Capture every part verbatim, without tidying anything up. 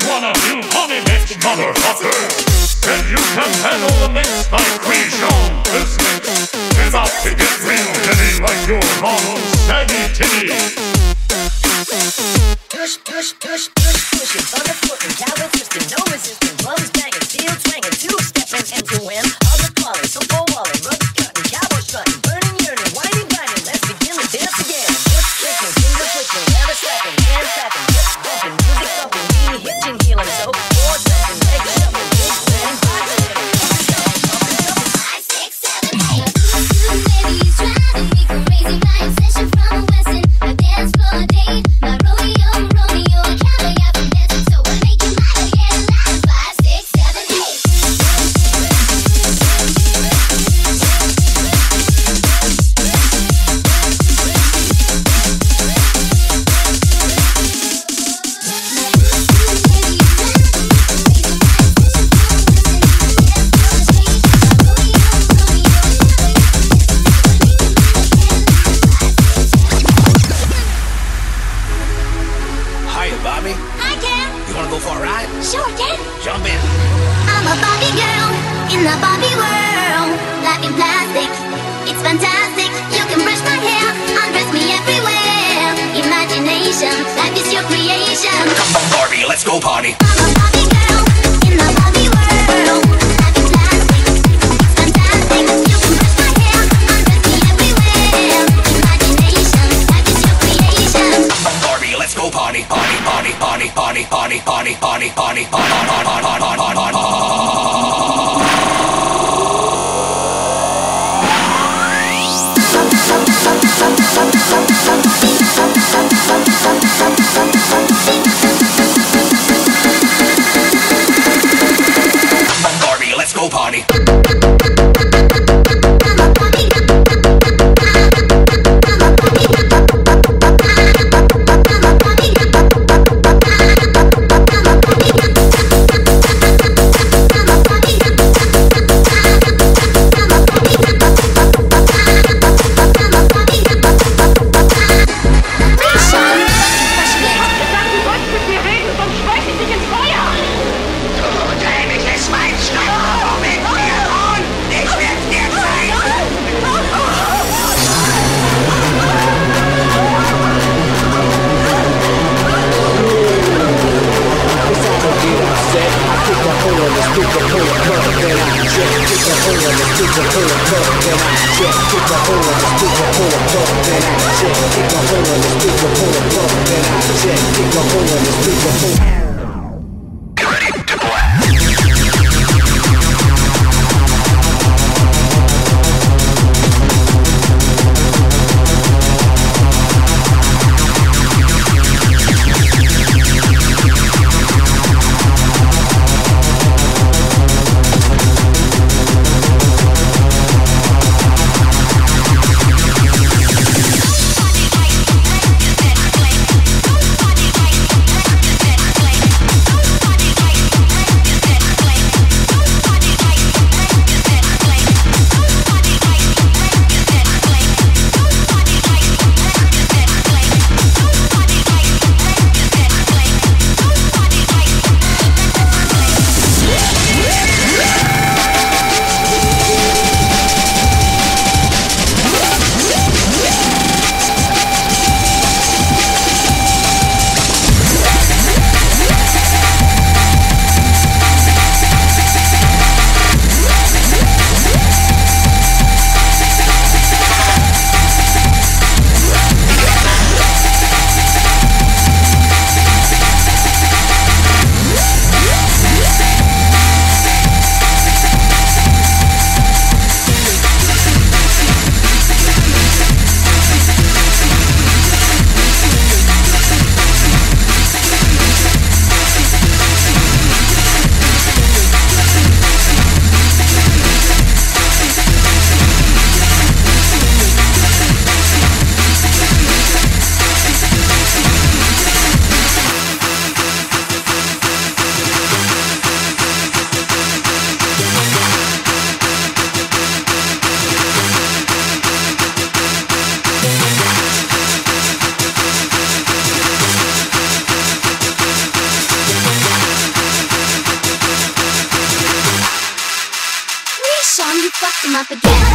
wanna do honey mix, motherfucker? If you can handle the mix like we shown, this mix is about to get real heavy like your mom's saggy titty. Push, push, push, push, push it. On the foot and cowbell twisting, no resistance. Drums banging, steel twanging, two-stepping, and to win. All the calling, some pole walling, rugs cutting, cowboy strutting, burning, yearning, whining, grinding. Let's begin the dance again. Foot clicking, finger flicking, never slapping, hand tapping, hips bumping, music thumping, knee hitching, healing. So, four jumping, leg shuffling, big bang, five jumping, jumping, jumping, five, six, seven, eight. Baby, you driving me crazy. My obsession from the west end, my dance floor date, my Romeo, Romeo, I can't get from dancing, so I make you mine again. Like five, six, seven, eight. Hiya, Bobby. Hi, Ken. You wanna go for a ride? Sure, Ken. Jump in. I'm a Barbie girl in the Barbie world. Life in plastic, it's fantastic. You can brush my hair, undress me everywhere. Imagination, life is your creation. Come on, Barbie, let's go party. I'm a Barbie girl in the Barbie world. Life in plastic, it's fantastic. You can brush my hair, undress me everywhere. Imagination, life is your creation. Come on, Barbie, let's go party. Party, party, party, party, party, party, party, party, party, party, party, party, party, Come on, Barbie, let's go party. up again.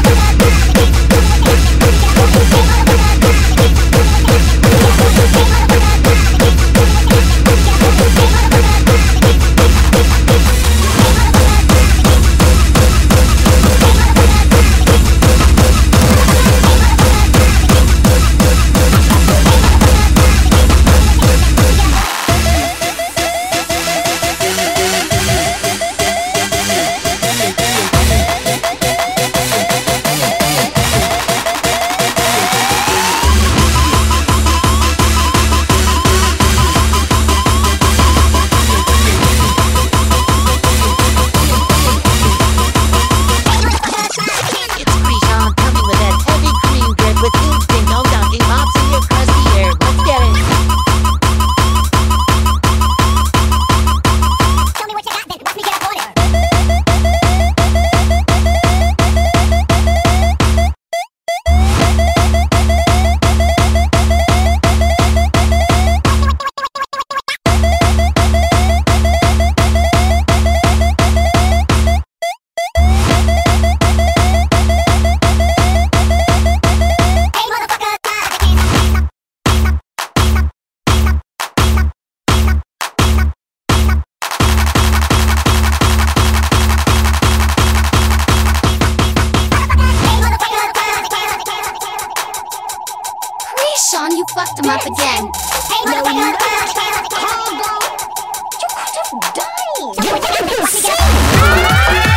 Sean, you fucked him up again. Hey, no, you not. Cargo. You could have died.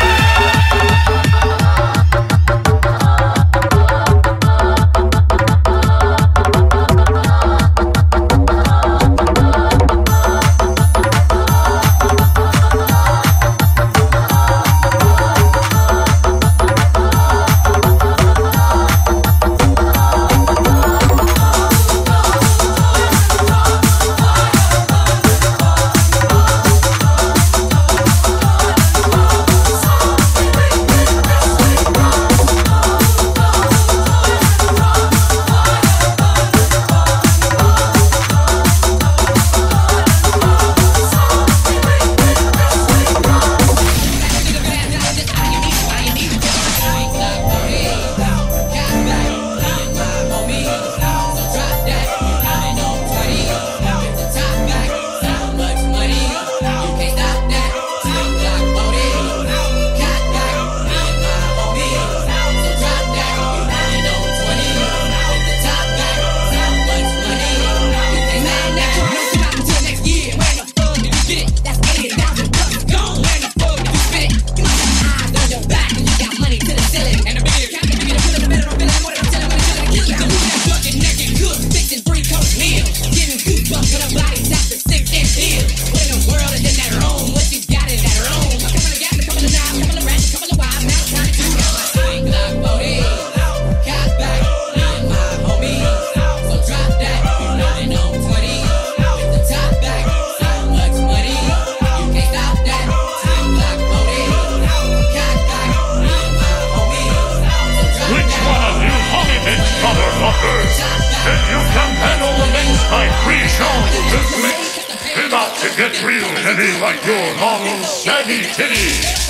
To get real heavy like your mom's saggy titties.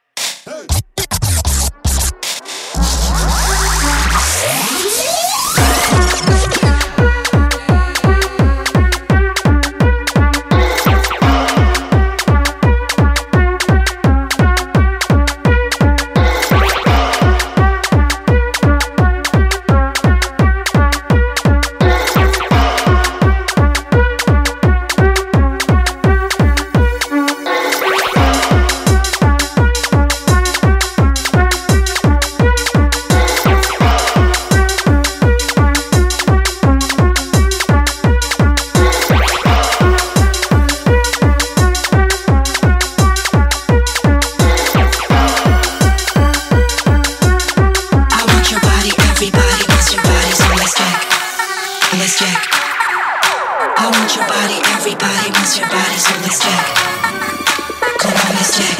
Hey! want your body, everybody wants your body, so let's check. Come on, let's check.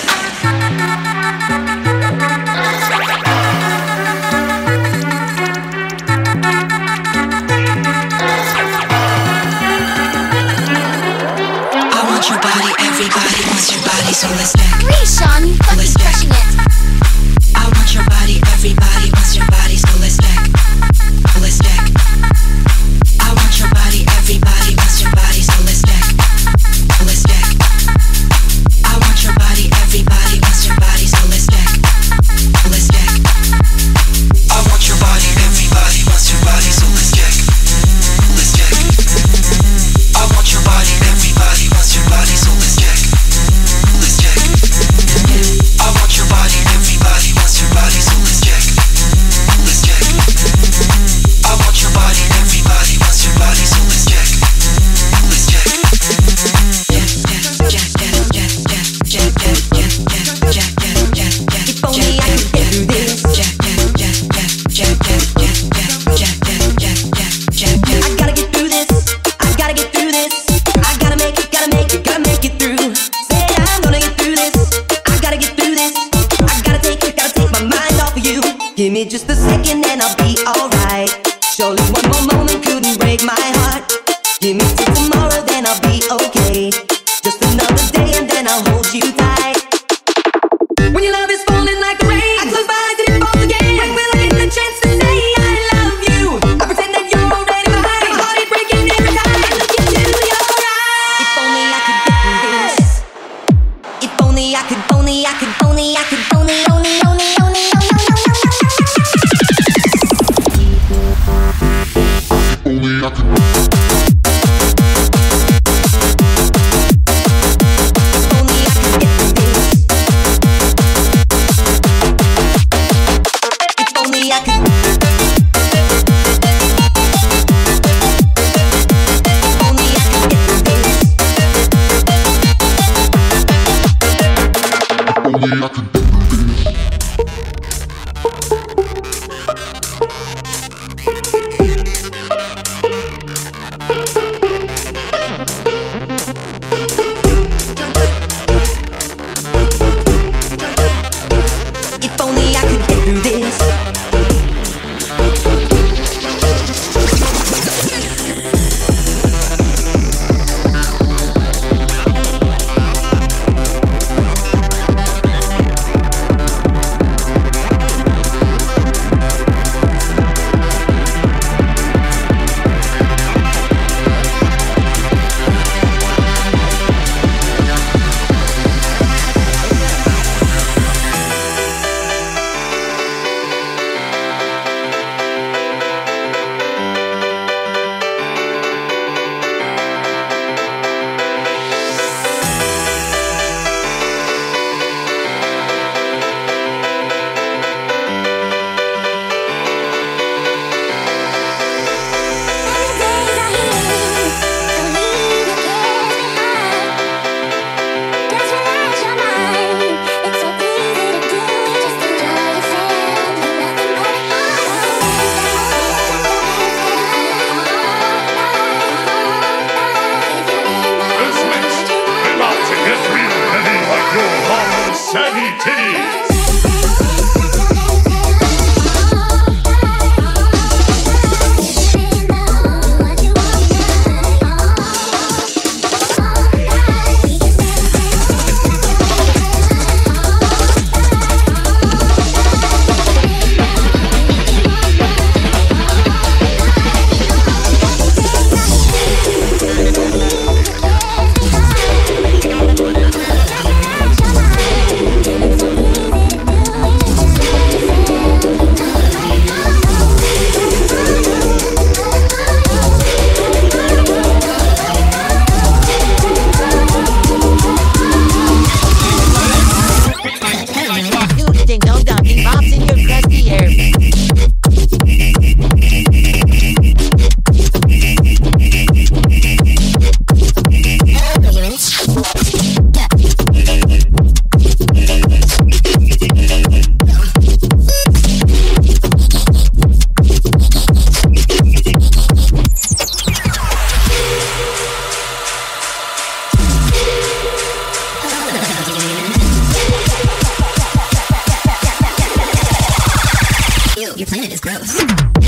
I want your body, everybody wants your body, so let's check. Rishon, you fucking crushing it. I want your body, everybody wants your body, so let's check. Let's check. I want your body, everybody wants your body, so let's check. Let's check. I want your body, everybody wants your body, so let's check. Let's check. I want your body, everybody wants your body, so let's check. Let's check. I want your body, everybody wants your body, so let's check. Let's check. I want your body, everybody wants your body, so let's check. Let's check. I want your body, everybody wants your body, so let's check. Let's check. Check, check, check, check, check, check, check, check, check, check, check, check. If only I could get through this. Check, check, check, check, check, check, check, check, check, check, check, check, check. I gotta get through this. I gotta get through this. I gotta make it, gotta make it, gotta make it through. Say I'm gonna get through this. I gotta get through this. I gotta take it, gotta take my mind off of you. Give me just a second and I'll be alright. Surely one more moment couldn't break my heart. Give me till tomorrow, then I'll be okay. Just another day and then I'll hold you tight. When your love is falling like the rain, I close my eyes and it falls again. When will I get the chance to say I love you? I pretend that you're already mine. My heart is breaking every time I look into your eyes. If only I could get through this. If only I could, only I could, only I could, only, only, only, only, only, only, only, Only I can. Only I can do this. if only I could get through this. house.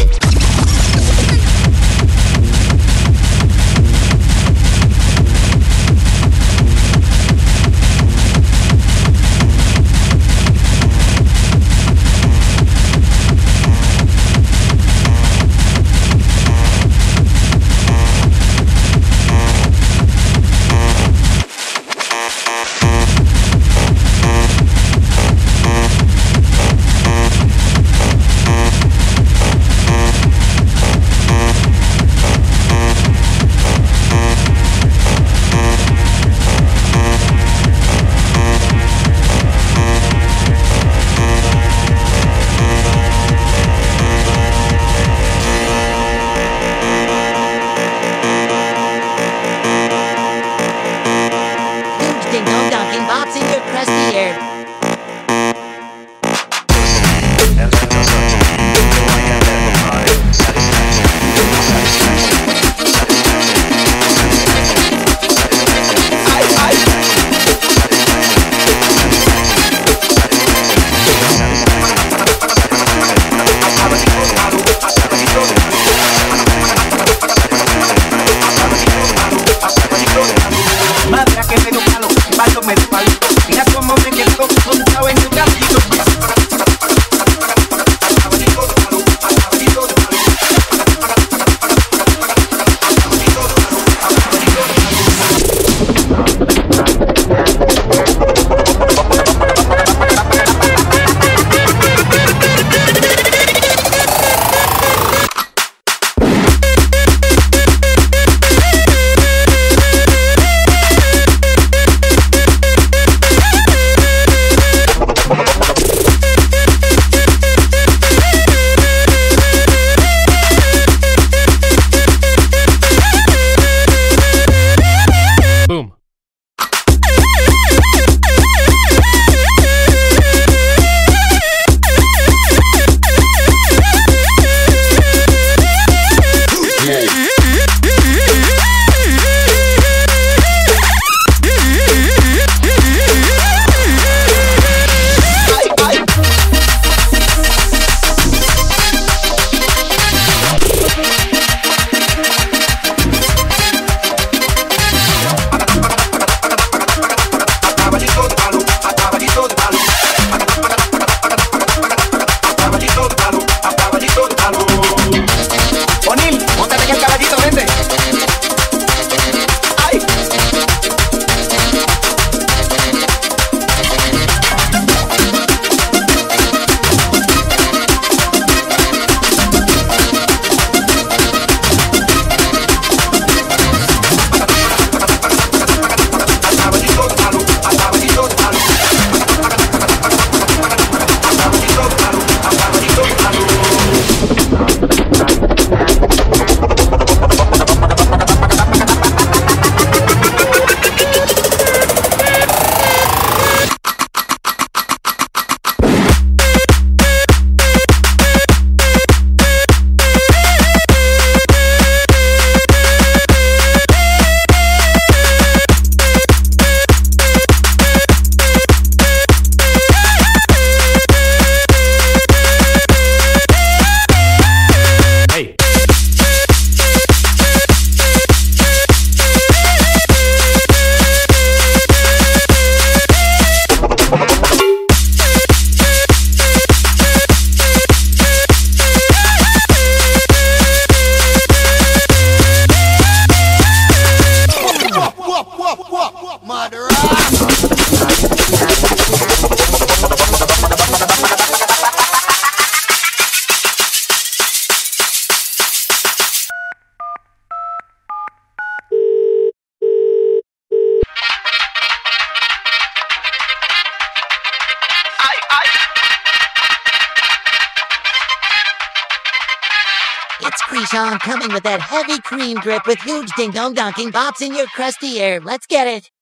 It's Krishan coming with that heavy cream drip with huge ding-dong donking bops in your crusty air. Let's get it.